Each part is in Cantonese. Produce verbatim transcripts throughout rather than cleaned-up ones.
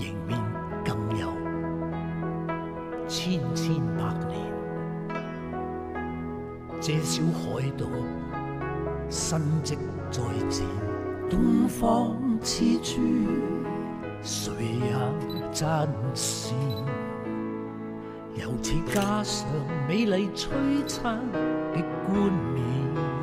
迎面更有千千百年。這小海島新跡再展，東方之珠誰也讚羨，由此加上美麗璀璨的冠冕。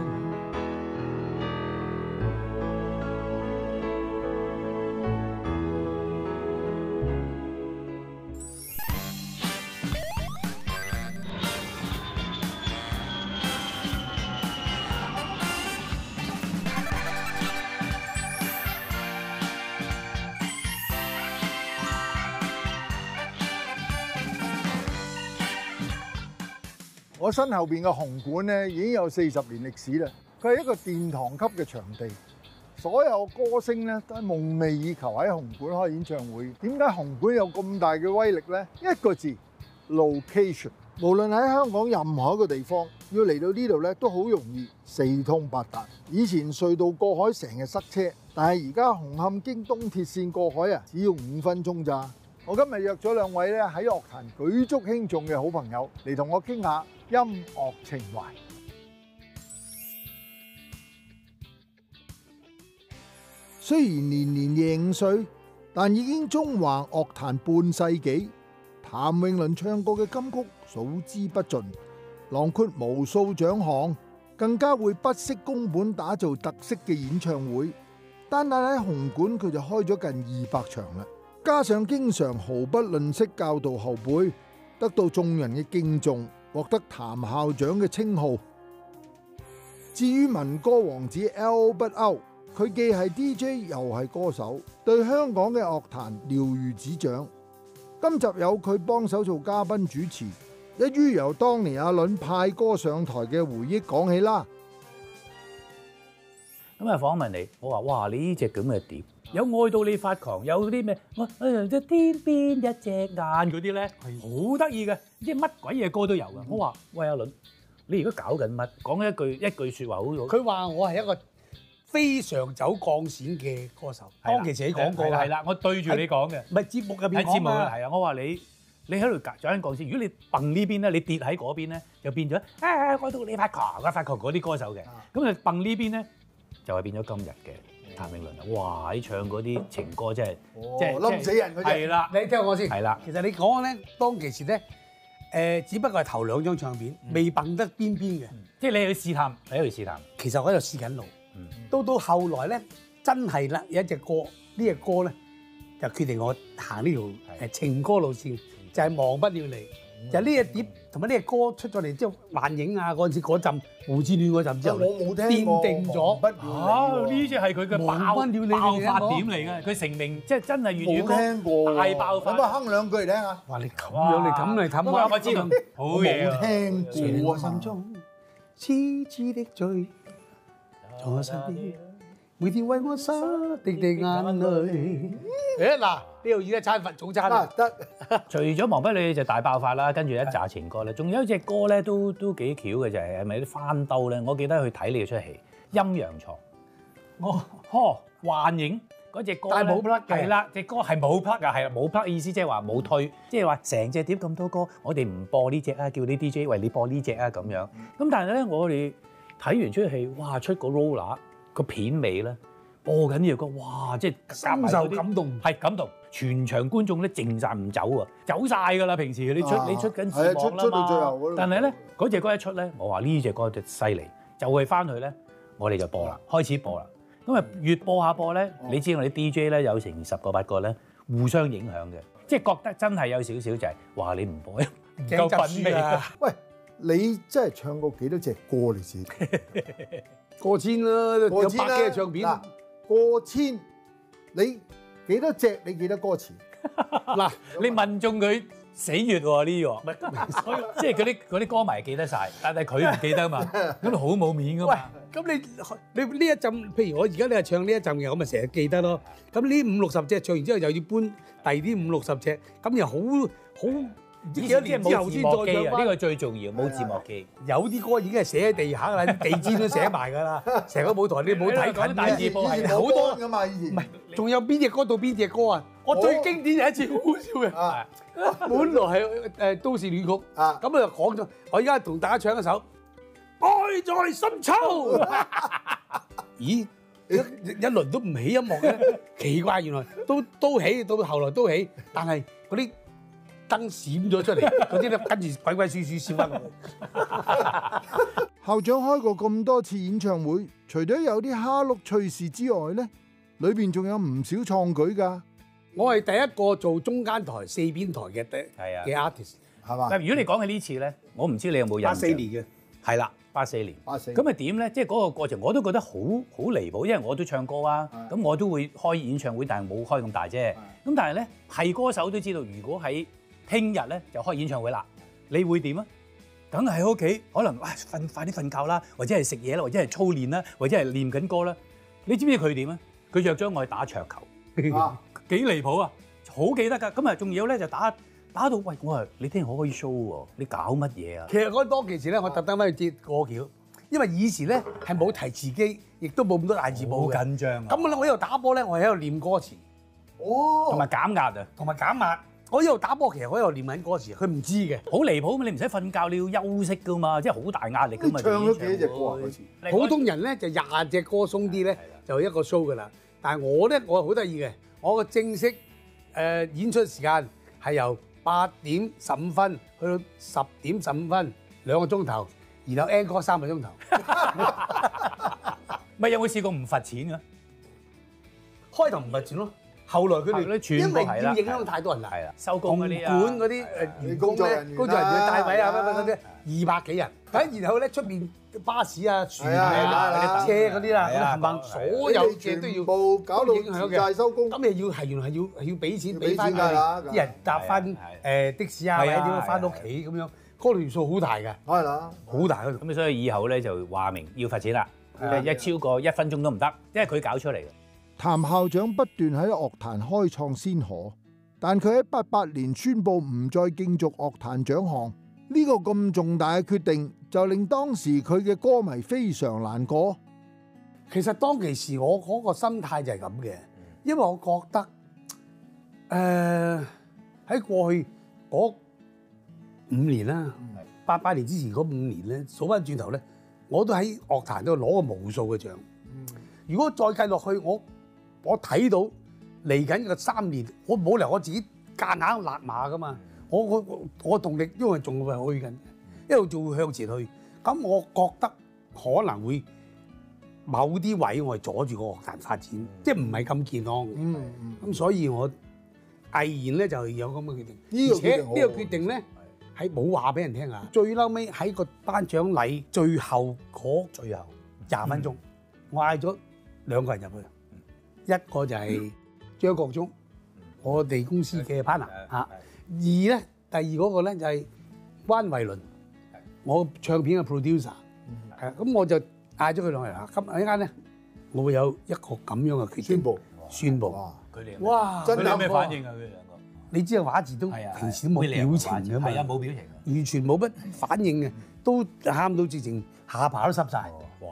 我身後邊嘅紅館咧已經有四十年歷史啦，佢係一個殿堂級嘅場地，所有歌星咧都係夢寐以求喺紅館開演唱會。點解紅館有咁大嘅威力呢？一個字 location。無論喺香港任何一個地方，要嚟到呢度咧都好容易，四通八達。以前隧道過海成日塞車，但係而家紅磡經東鐵線過海啊，只要五分鐘咋。我今日約咗兩位咧喺樂壇舉足輕重嘅好朋友嚟同我傾下音樂情懷。雖然年年廿五歲，但已經縱橫樂壇半世紀。譚詠麟唱過嘅金曲數之不盡，囊括無數獎項，更加會不惜工本打造特色嘅演唱會。單單喺紅館佢就開咗近二百場啦。加上經常毫不吝惜教導後輩，得到眾人嘅敬重，獲得譚校長嘅稱號。至於民歌王子 Albert O， 佢既係 D J 又係歌手，對香港嘅樂壇了如指掌。今集有佢幫手做嘉賓主持，一於由當年阿倫派歌上台嘅回憶講起啦。 咁啊訪問你，我話哇，你呢隻咁嘅碟，有愛到你發狂，有啲咩我誒即天邊一隻眼嗰啲咧，好得意嘅，即係乜鬼嘢歌都有嘅。我話喂阿倫，你而家搞緊乜？講一句一句説話好咗。 佢話我係一個非常走鋼線嘅歌手，當其時講過㗎。 係啦，我對住你講嘅， 唔係節目入邊喺節目啊。 係啊，我話你你喺度走緊鋼線，如果你蹦呢邊咧，你跌喺嗰邊咧，就變咗啊愛到你發狂啊發狂嗰啲歌手嘅，咁啊蹦呢邊咧。就係變咗今日嘅譚詠麟啦！哇！喺唱嗰啲情歌真係，即係冧死人嗰隻。 係啦， 你聽我先。 係啦， 其實你講咧，當其時咧，誒，只不過係頭兩張唱片，未蹦得邊邊嘅。 即係你去試探，你喺度試探。 其實我喺度試緊路。到到後來咧，真係啦，有一隻歌，呢隻歌咧就決定我行呢條誒情歌路線，就係忘不了你。就呢隻碟同埋呢隻歌出咗嚟之後，幻影啊嗰陣時嗰陣胡志戀嗰陣之後， 我冇聽過。 奠定咗。 啊！呢隻係佢嘅爆忘不了你爆發點嚟嘅，佢成名即係真係粵語歌冇聽過。 大爆發。 咁啊，哼兩句嚟聽下。 哇！你咁樣你咁嚟氹我， 我知道，好嘢啊！ 冇聽過啊嘛。 心中痴痴的醉，在我身邊，每天為我灑滴滴眼淚。誒嗱，呢度已經一餐飯早餐啦。 得。 除咗忘不了你就大爆發啦，跟住一紮情歌咧，仲有一隻歌咧都都幾巧嘅就係係咪啲翻兜咧？我記得去睇你嘅出戲《陰陽床》，我呵幻影嗰隻歌但係冇 plug 嘅係啦，隻歌係冇 plug 㗎，係啦冇 plug 意思即係話冇推，即係話成隻碟咁多歌，我哋唔播呢隻啊，叫啲 D J 為你播呢隻啊咁樣。咁但係咧，我哋睇完出戲，哇出個 roller 個片尾咧。播緊呢隻歌，哇！即係深受感動， 係感動，全場觀眾咧靜曬唔走啊，走曬㗎啦！平時你出你出緊字幕啦嘛，但係咧嗰隻歌一出咧，我話呢隻歌就犀利，就係翻去咧，我哋就播啦，開始播啦。咁啊越播下播咧，你知我哋 D J 咧有成十個八個咧互相影響嘅，即係覺得真係有少少就係話你唔播唔夠品味啊！ 喂，你真係唱過幾多隻歌你自己？ 過千啦，有百幾隻唱片。 過千，你幾多隻？你記得歌詞？ 嗱，你問中佢死穴喎呢個，即係嗰啲嗰啲歌迷記得晒，但係佢唔記得嘛，咁好冇面噶嘛。 喂，咁你你呢一陣，譬如我而家你係唱呢一陣嘅，我咪成日記得咯。咁呢五六十隻唱完之後，又要搬第二啲五六十隻，咁又好好。唔知幾多年之後先再唱翻， 呢個最重要，冇字幕機。 有啲歌已經係寫喺地下㗎啦，地氈都寫埋㗎啦，成個舞台你冇睇緊大字報係好多㗎嘛，以前。 唔係，仲有邊隻歌到邊隻歌啊？ 我最經典有一次好好笑嘅， 啊本來係誒都市戀曲， 啊咁啊就講咗，我而家同大家唱一首《愛在深秋》。咦？一一輪都唔起音樂嘅，奇怪，原來都都起，到後來都起，但係嗰啲燈閃咗出嚟，嗰啲咧跟住鬼鬼祟祟閃翻嚟。 校長開過咁多次演唱會，除咗有啲蝦碌趣事之外咧，裏邊仲有唔少創舉㗎。 我係第一個做中間台四邊台嘅係啊嘅 artist， 係嘛？ 但如果你講起呢次咧，我唔知你有冇印象？ 八四年嘅， 係啦，八四年。 八四咁啊點咧？即係嗰個過程我都覺得好好離譜，因為我都唱歌啊，咁我都會開演唱會，但係冇開咁大啫。咁但係咧，係歌手都知道，如果喺聽日咧就開演唱會啦，你會點啊？梗係喺屋企，可能哇瞓快啲瞓覺啦，或者係食嘢啦，或者係操練啦，或者係練緊歌啦。你知唔知佢點啊？佢約咗我去打桌球， 啊幾離譜啊！好記得㗎。咁啊，仲有咧就打打到喂，我話你聽日可以 show 喎，你搞乜嘢啊？ 其實嗰當其時咧，我特登翻去接過橋，因為以前咧係冇提詞機，亦都冇咁多大字報嘅。 好緊張啊！ 咁咧，我喺度打波咧，我係喺度念歌詞， 哦， 同埋減壓啊！ 同埋減壓。我喺度打波，其實我喺度念緊歌詞，佢唔知嘅。 好離譜，你唔使瞓覺，你要休息噶嘛，即係好大壓力噶嘛。 唱咗幾隻歌啊？嗰次普通人咧就廿隻歌鬆啲咧，就一個 show 噶啦。但係我咧，我好得意嘅，我個正式誒演出時間係由八點十五分去到十點十五分，兩個鐘頭，然後 encore 三個鐘頭。 咪有冇試過唔罰錢㗎？ 開頭唔係錢咯，後來佢哋全因為部係啦要影響太多人啦。 係啦，收工嗰啲啊， 紅館嗰啲誒員工咧，工作人員帶位啊，乜乜嗰啲二百幾人。咁然後咧出邊巴士啊、船啊、車嗰啲啦，咁冚唪所有嘢都要部搞到影響嘅。 曬收工。 咁你要係原來係要係要俾錢俾翻俾錢㗎啦啲人搭翻誒的士啊，或者點樣翻屋企咁樣，嗰條數好大㗎， 係啦， 好大嗰條。 咁所以以後咧就話明要罰錢啦，即係一超過一分鐘都唔得，因為佢搞出嚟嘅。 譚校長不斷喺樂壇開創先河，但佢喺八八年宣布唔再競逐樂壇獎項，呢個咁重大嘅決定就令當時佢嘅歌迷非常難過。 其實當其時我嗰個心態就係咁嘅，因為我覺得誒喺過去嗰五年啦，八八年之前嗰五年咧，數翻轉頭咧，我都喺樂壇度攞過無數嘅獎。如果再計落去，我我睇到嚟緊嘅三年，我冇理由我自己夾硬勒馬噶嘛。我我我我動力，因為仲會去緊，一路仲會向前去。咁我覺得可能會某啲位我係阻住個樂壇發展，即係唔係咁健康嘅。 嗯嗯， 咁所以我毅然咧就有咁嘅決定， 呢個而且呢決定好個決定咧係冇話俾人聽啊。最嬲尾喺個頒獎禮最後嗰最後廿分鐘，我嗌咗兩個人入去，一個就係張國忠，我哋公司嘅 partner 嚇；二咧第二嗰個咧就係關慧倫，我唱片嘅 producer。係咁我就嗌咗佢兩個人啦。咁一間咧，我會有一個咁樣嘅決定宣佈宣佈。 哇！ 佢哋哇！ 佢哋有咩反應啊？佢哋兩個你知啊，畫字都平時都冇表情㗎嘛， 係啊，冇表情嘅， 完全冇乜反應嘅，都喊到直情下巴都濕晒。哇！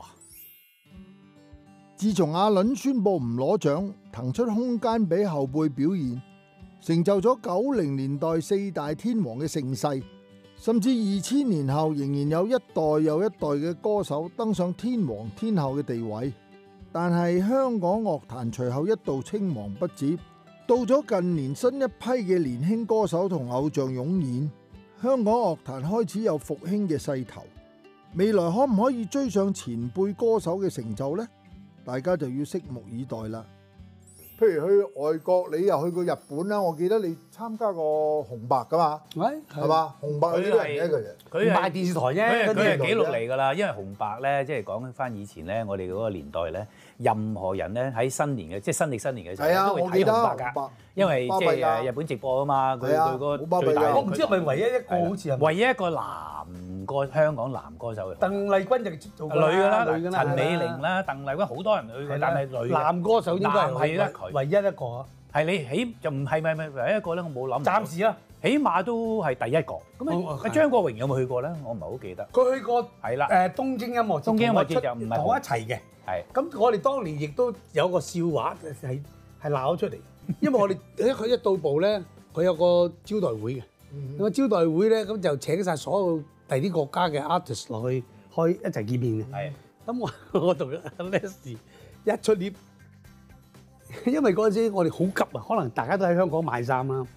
自從阿倫宣佈唔攞獎，騰出空間俾後輩表現，成就咗九零年代四大天王嘅盛世，甚至二千年後仍然有一代又一代嘅歌手登上天王天后嘅地位。但係香港樂壇隨後一度青黃不接，到咗近年新一批嘅年輕歌手同偶像湧現，香港樂壇開始有復興嘅勢頭。未來可唔可以追上前輩歌手嘅成就呢？大家就要拭目以待啦。譬如去外國，你又去過日本啦，我記得你參加過紅白噶嘛， 喂， 係嘛？紅白呢啲人嘅其實， 佢係賣電視台啫， 佢係佢係紀錄嚟嚟㗎啦，因為紅白咧，即係講翻以前咧，我哋嗰個年代咧，任何人咧喺新年嘅，即係新歷新年嘅時候， 係啊， 都會我記得睇紅白紅白㗎，因為即係誒日本直播啊嘛，佢係啊佢嗰好巴閉㗎個最大， 我唔知係咪唯一一個好似係唯一一個男歌香港男歌手嘅鄧麗君就做女㗎啦， 女㗎啦， 陳美玲啦、鄧麗君好多人去嘅，但係女嘅男歌手應該係男係得佢唯一一個啊。 係你起就唔係咪咪唯一一個咧？我冇諗。 暫時啊， 起碼都係第一個。咁哦啊，張國榮有冇去過咧？我唔係好記得。 佢去過係啦， 誒東京音樂節， 東京音樂節就唔係同我一齊嘅。 係咁我哋當年亦都有個笑話係係鬧咗出嚟。 因為我哋一佢一到埗咧，佢有個招待會嘅。咁個招待會咧，咁就請晒所有第啲國家嘅 artist 落去開一齊見面嘅。 係。咁我我同阿 Leslie 一出 lift，因為嗰陣時我哋好急啊，可能大家都喺香港買衫啦，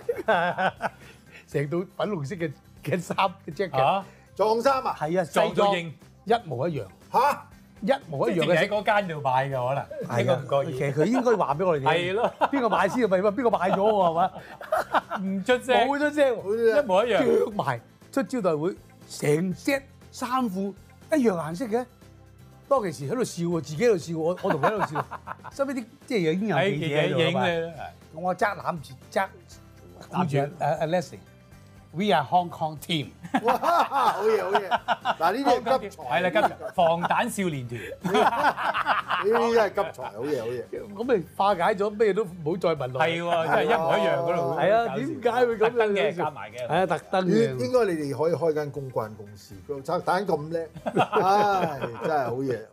成套粉紅色嘅嘅衫嘅 jacket， 撞衫啊， 係啊， 撞到應一模一樣嚇， 一模一樣嘅。 喺嗰間度買嘅可能， 係啊， 唔覺意。 其實佢應該話俾我哋聽， 係咯， 邊個買先就咪邊個買咗喎，係嘛？ 唔出聲， 冇出聲， 一模一樣。 着埋出招待會，成 set 衫褲一樣顏色嘅。當其時喺度笑喎，自己喺度笑，我我同佢喺度笑。收尾啲即係已經有記者喺度影嘛。 嘅， 我揸攬住揸攬住誒誒 Leslie，We are Hong Kong team。 哇！好嘢好嘢，嗱呢啲係急才， 係啦，急防彈少年團， 呢啲真係急才，好嘢好嘢。 咁咪化解咗，咩都唔好再問落。 係喎，真係一模一樣嗰度。 係啊，點解會咁特登嘅樣夾埋嘅？ 係啊，特登應嘅。 應該你哋可以開間公關公司，個拆彈咁叻，唉，真係好嘢。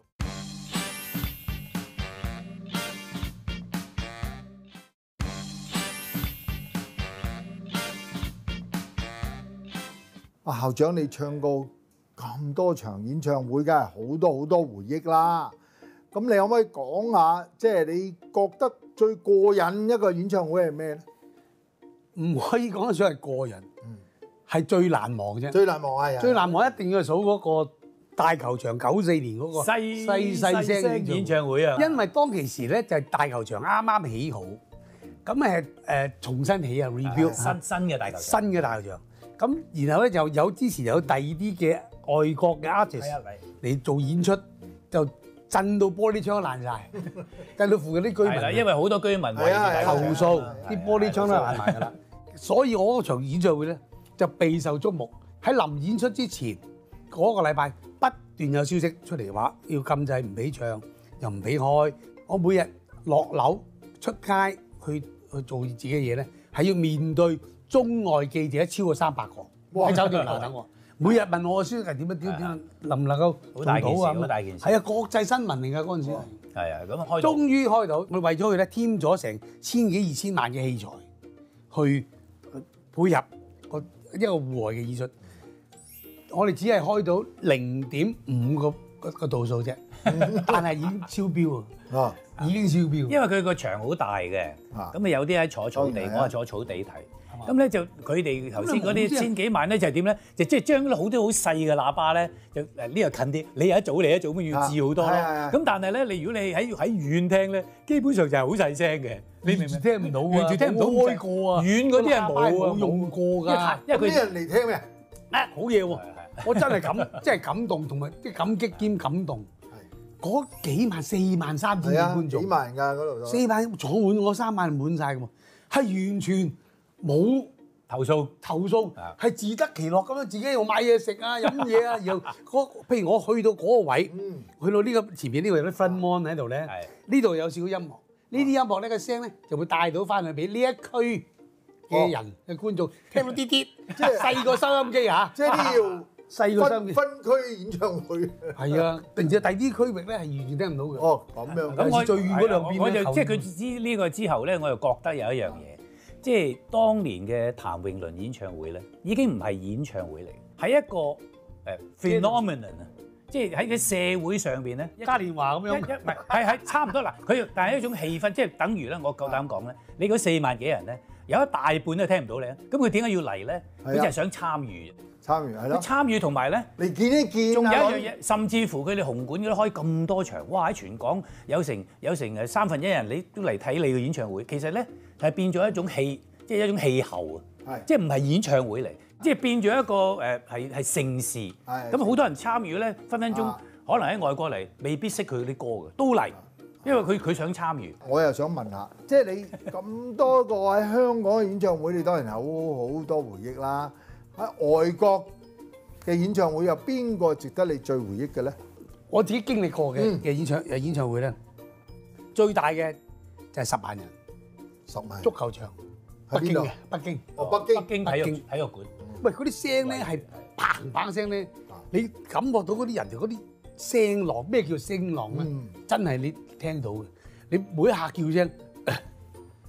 啊，校長你唱過咁多場演唱會，梗係好多好多回憶啦。咁你可唔可以講下，即係你覺得最過癮一個演唱會係咩咧？ 唔可以講得上係個人，係最難忘啫。 最難忘係啊！ 最難忘一定要數嗰個大球場九四年嗰個細細細聲演唱會啊！ 因為當其時咧就係大球場啱啱起好，咁誒誒重新起啊 rebuild 新新嘅大球場， 新嘅大球場。咁然後咧就有之前有第二啲嘅外國嘅 artist 嚟做演出，就震到玻璃窗爛晒，震到附近啲居民。 係啦，因為好多居民為投訴啲玻璃窗都爛埋㗎啦。所以我嗰場演唱會咧就備受矚目。喺臨演出之前嗰個禮拜不斷有消息出嚟話要禁制唔俾唱，又唔俾開。我每日落樓出街去去做自己嘅嘢咧，係要面對中外記者超過三百個喺酒店樓等我，每日問我宣係點樣點點能唔能夠好大件事， 好好大件事。 係啊，國際新聞嚟㗎嗰陣時。 係啊，咁開終於開到，我為咗佢咧添咗成千幾二千萬嘅器材去配合個一個戶外嘅演出。我哋只係開到零點五個個個度數啫，但係已經超標啊！已經超標。 因為佢個場好大嘅，咁啊有啲喺坐草地，我係坐草地睇。咁咧就佢哋頭先嗰啲千幾萬咧就係點咧？就即係將好多好細嘅喇叭咧，就誒呢度近啲，你有一組你一組咁要智好多咯。咁但係咧，你如果你喺喺遠聽咧，基本上就係好細聲嘅，你明唔明？ 聽唔到啊！ 完全聽唔到開過啊！ 遠嗰啲係冇啊， 冇用過㗎。 因為佢啲人嚟聽咩？ 啊，好嘢喎！我真係感，即係感動同埋即係感激兼感動。嗰幾萬四萬三千嘅觀眾， 幾萬人㗎嗰度， 四萬坐滿我三萬滿晒㗎喎，係完全冇投訴， 投訴係自得其樂咁樣，自己又買嘢食啊、飲嘢啊，然後嗰譬如我去到嗰個位，去到呢個前邊呢度有啲 front mon 喺度咧，呢度有少少音樂，呢啲音樂咧個聲咧就會帶到翻去俾呢一區嘅人嘅觀眾聽到啲啲，即係細個收音機嚇， 即係啲要。 細個收音機分區演唱會係啊，並且第啲區域咧係完全聽唔到嘅。 哦，咁樣。 咁我最遠嗰兩邊咧， 我就即係佢知呢個之後咧，我就覺得有一樣嘢，即係當年嘅譚詠麟演唱會咧，已經唔係演唱會嚟，係一個誒 phenomenon 啊！即係喺個社會上邊咧， 嘉年華咁樣， 一唔係係係差唔多嗱，佢但係一種氣氛，即係等於咧，我夠膽講咧，你嗰四萬幾人咧，有一大半都聽唔到你啊！咁佢點解要嚟咧？佢就係想參與。 參與係咯， 參與同埋咧， 你見一見， 仲有一樣嘢，甚至乎佢哋紅館嗰啲開咁多場，哇！喺全港有成有成誒三分一人你都嚟睇你嘅演唱會，其實咧係變咗一種氣，即係一種氣候啊，即係唔係演唱會嚟，即係變咗一個誒係係盛事。咁好多人參與咧，分分鐘可能喺外國嚟，未必識佢啲歌嘅，都嚟，因為佢佢想參與。 我又想問下，即係你咁多個喺香港嘅演唱會，你當然有好多回憶啦。喺外國嘅演唱會有邊個值得你最回憶嘅咧？ 我自己經歷過嘅嘅演唱誒演唱會咧，最大嘅就係十萬人， 十萬足球場，北京嘅北京， 哦北京北京體育體育館。 喂，嗰啲聲咧係砰砰聲咧，你感覺到嗰啲人哋嗰啲聲浪，咩叫聲浪咧？真係你聽到嘅，你每一下叫聲，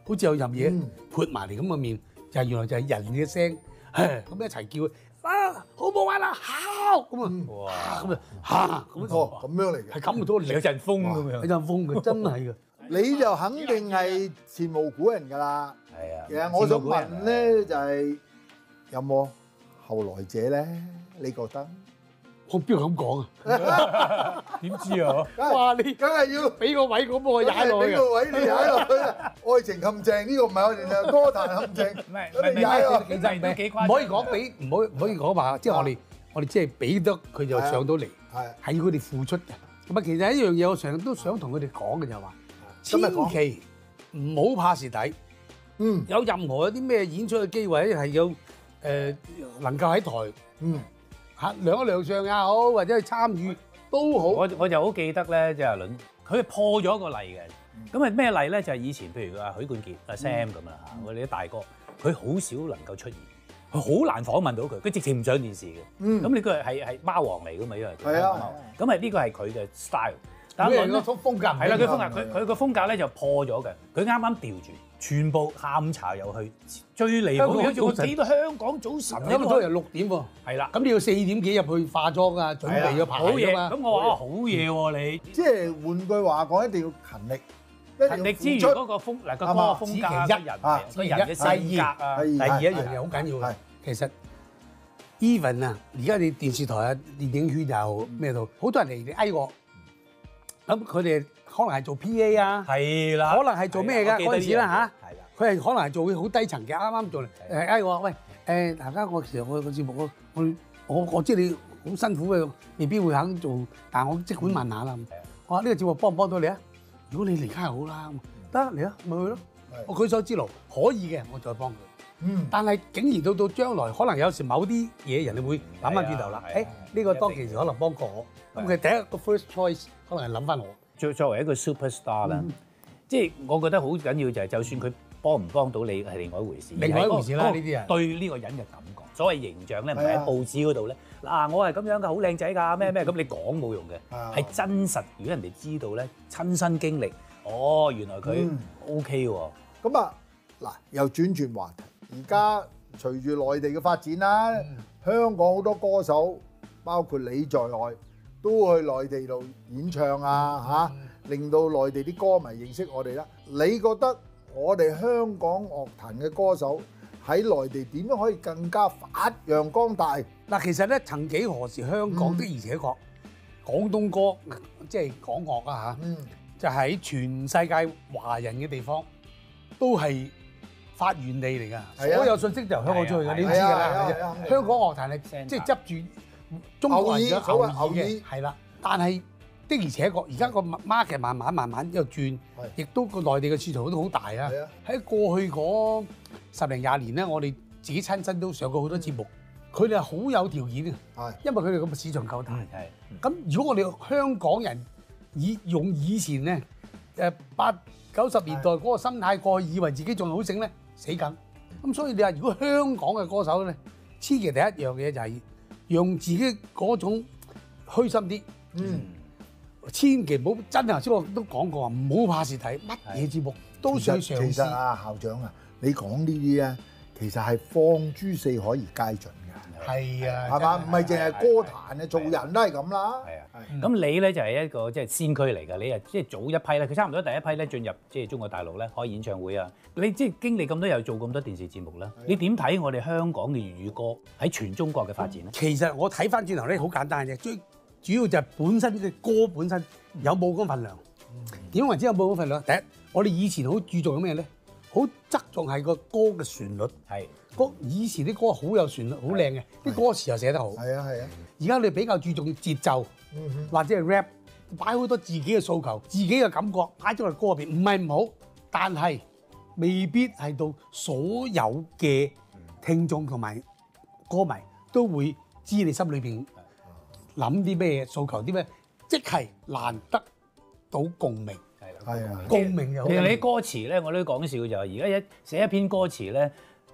好似有任嘢潑埋嚟咁嘅面，就係原來就係人嘅聲，咁一齊叫啊，好唔好玩啊？好咁啊，哇咁啊嚇咁哦咁樣嚟嘅， 係咁多有陣風咁樣， 有陣風嘅，真係嘅。 你就肯定係前無古人㗎啦。 係啊， 其實我想問咧，就係有冇後來者咧？你覺得？ 我邊度咁講啊？ 點知啊？ 哇！你梗係要俾個位我幫我踩落去俾個位你踩落去啊！愛情陷阱呢個唔係我哋就歌壇陷阱， 唔係我哋踩落去。 其實唔幾唔可以講俾，唔可以唔可以講話，即係我哋我哋即係俾得佢就上到嚟， 係係要佢哋付出嘅。咁啊，其實一樣嘢我成日都想同佢哋講嘅就係話，千祈唔好怕蝕底。 嗯， 有任何一啲咩演出嘅機會，係有誒能夠喺台嗯嚇亮一亮相也好，或者去參與都好。 我我就好記得咧，即係阿倫，佢係破咗一個例嘅。咁係咩例咧？就係以前譬如阿許冠傑、阿 Sam 咁啦嚇，我哋啲大哥，佢好少能夠出現，佢好難訪問到佢，佢直情唔上電視嘅。 嗯， 咁你佢係係貓王嚟噶嘛？因為係啊， 咁係呢個係佢嘅 style。但佢係倫個風風格係啦，佢風格佢佢個風格咧就破咗嘅。佢啱啱調轉，全部下午茶又去最離譜，好似我睇到香港早晨香港都係六點喎。 係啦， 咁你要四點幾入去化妝啊，準備咗排好嘢。 㗎嘛。 咁我話好嘢喎你。 即係換句話講，一定要勤力， 勤力之餘嗰個風嗱個歌風格啊個人個人嘅性格啊， 第二一樣嘢好緊要嘅，其實 even 啊，而家你電視台啊、電影圈又咩度，好多人嚟嗌我，咁佢哋可能係做 P A 啊， 係啦， 可能係做咩㗎嗰陣時啦嚇， 係啦， 佢係可能係做好低層嘅，啱啱做嚟誒嗌我，喂誒大家我其實我個節目我我我我知你好辛苦嘅，未必會肯做，但係我即管問下啦。我話呢個節目幫唔幫到你啊？如果你嚟梗係好啦，得嚟啊，咪去咯。我舉手之勞可以嘅，我再幫佢。 嗯， 但係竟然到到將來，可能有時某啲嘢人哋會諗翻轉頭啦。誒，呢個當其時可能幫過我，咁佢第一個 first choice 可能係諗翻我。 作作為一個 superstar 啦，即係我覺得好緊要就係，就算佢幫唔幫到你係另外一回事， 另外一回事啦呢啲啊， 對呢個人嘅感覺，所謂形象咧唔係喺報紙嗰度咧。嗱，我係咁樣嘅，好靚仔㗎，咩咩咁你講冇用嘅，係真實。如果人哋知道咧，親身經歷，哦，原來佢 OK 喎。 咁啊，嗱，又轉轉話題。而家隨住內地嘅發展啦，香港好多歌手，包括你在內，都去內地度演唱啊嚇，令到內地啲歌迷認識我哋啦。你覺得我哋香港樂壇嘅歌手喺內地點樣可以更加發揚光大？ 嗱，其實咧，曾幾何時香港的而且確廣東歌即係港樂啊嚇，就喺全世界華人嘅地方都係發源地嚟㗎，所有信息就由香港出去㗎，你都知㗎啦。香港樂壇係即係執住中國人嘅牛耳嘅，係啦。但係的而且確，而家個 market 慢慢慢慢又轉，亦都個內地嘅市場都好大啊。喺過去嗰十零廿年咧，我哋自己親身都上過好多節目，佢哋係好有條件嘅，因為佢哋個市場夠大。咁如果我哋香港人以用以前咧誒八九十年代嗰個心態過去，以為自己仲好醒咧，死梗。咁所以你話如果香港嘅歌手咧，千祈第一樣嘢就係讓自己嗰種虛心啲。嗯，千祈唔好真係頭先我都講過話，唔好怕蝕底，乜嘢節目都想嘗試。 其實啊，校長啊，你講呢啲啊，其實係放諸四海而皆準嘅。 係啊， 係嘛？唔係淨係歌壇嘅，做人都係咁啦。 係啊，咁你咧就係一個即係先驅嚟㗎，你啊即係早一批咧，佢差唔多第一批咧進入即係中國大陸咧開演唱會啊。你即係經歷咁多又做咁多電視節目啦，你點睇我哋香港嘅粵語歌喺全中國嘅發展咧？ 其實我睇翻轉頭咧，好簡單嘅，最主要就係本身嘅歌本身有冇嗰份量。點為之有冇嗰份量？第一，我哋以前好注重咩咧？好側重係個歌嘅旋律。係。歌以前啲歌好有旋律，好靚嘅，啲歌詞又寫得好。係啊係啊。而家你比較注重節奏，或者係 rap，擺好多自己嘅訴求、自己嘅感覺擺咗落歌入邊，唔係唔好，但係未必係到所有嘅聽眾同埋歌迷都會知你心裏邊諗啲咩訴求，啲咩，即係難得到共鳴。係啦，係啊，共鳴又好。 其實你啲歌詞咧，我都講笑就係而家一寫一篇歌詞咧。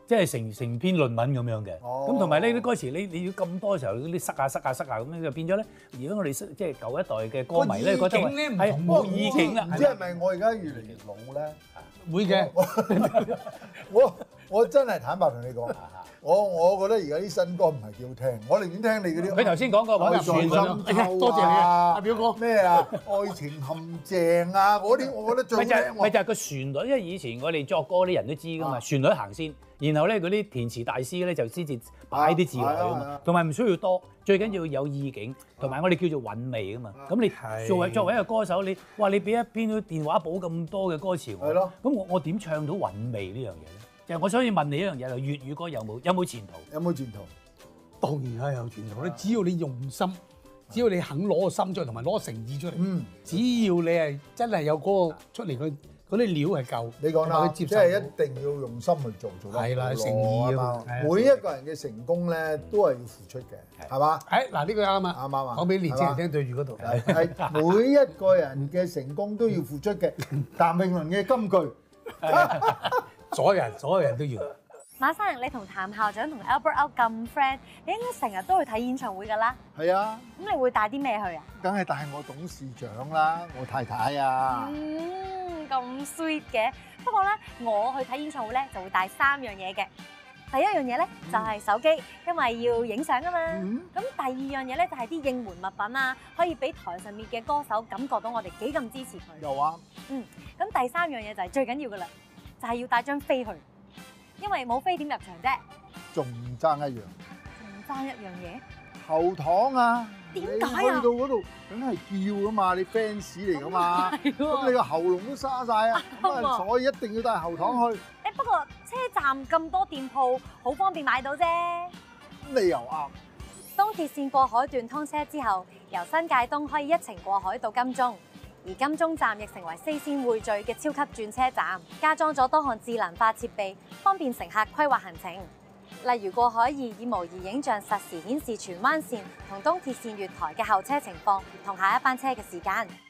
即係成成篇論文咁樣嘅。 哦咁同埋呢啲歌詞，你你要咁多時候，你塞下塞下塞下咁樣就變咗咧。如果我哋即係舊一代嘅歌迷咧，覺得係冇意境啦。 唔知係咪我而家越嚟越老咧？ 會嘅。 我我真係坦白同你講。我我覺得而家啲新歌唔係幾好聽，我寧願聽你嗰啲。 佢頭先講過話， 心透多謝你啊，阿表哥。 咩啊？愛情陷阱啊！嗰啲我覺得最咪就係咪就係個旋律，因為以前我哋作歌啲人都知噶嘛，旋律行先，然後咧嗰啲填詞大師咧就先至擺啲字落去啊嘛，同埋唔需要多，最緊要有意境，同埋我哋叫做韻味啊嘛。咁你作為作為一個歌手，你哇你俾一篇電話簿咁多嘅歌詞我，咁我我點唱到韻味呢樣嘢咧？就我想要問你一樣嘢，就粵語歌有冇有冇前途？有冇前途？ 當然係有前途咧，只要你用心，只要你肯攞個心出嚟，同埋攞誠意出嚟。嗯，只要你係真係有嗰個出嚟嘅嗰啲料係夠， 你講啦，即係一定要用心去做，做得係啦，誠意啊嘛。 每一個人嘅成功咧，都係要付出嘅，係嘛？ 誒嗱，呢個啱啊， 啱啱啊， 講俾年青人聽對住嗰度。 係每一個人嘅成功都要付出嘅。譚詠麟嘅金句。 所有人，所有人都要。 馬生，你同譚校長同 Albert O 咁 friend，你應該成日都去睇演唱會㗎啦。 係啊。 咁你會帶啲咩去啊？ 梗係帶我董事長啦，我太太啊。 嗯，咁 sweet 嘅。不過咧，我去睇演唱會咧就會帶三樣嘢嘅。第一樣嘢咧就係手機，因為要影相啊嘛。咁第二樣嘢咧就係啲應援物品啊，可以俾台上面嘅歌手感覺到我哋幾咁支持佢。 又啊。嗯。 咁第三樣嘢就係最緊要㗎啦。就係要帶張飛去，因為冇飛點入場啫。 仲爭一樣， 仲爭一樣嘢。 後堂啊！ 點解啊？ 去到嗰度，梗係叫噶嘛，你 fans 嚟噶嘛。咁你個喉嚨都沙晒啊，咁啊，所以一定要帶後堂去。 誒不過車站咁多店鋪，好方便買到啫。 咁你又啱。 東鐵線過海段通車之後，由新界東可以一程過海到金鐘。而金鐘站亦成為四線匯聚嘅超級轉車站，加裝咗多項智能化設備，方便乘客規劃行程。例如過海易以模擬影像實時顯示荃灣線同東鐵線月台嘅候車情況同下一班車嘅時間。